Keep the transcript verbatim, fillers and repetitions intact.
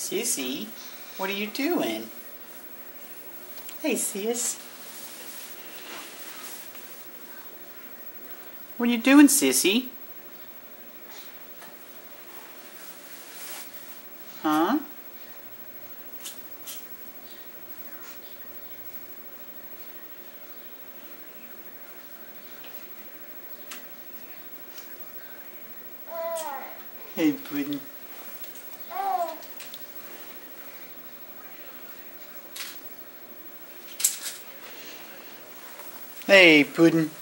Sissy, what are you doing? Hey, sis. What are you doing, Sissy? Huh? Hey, Puddin'. Hey, Puddin'.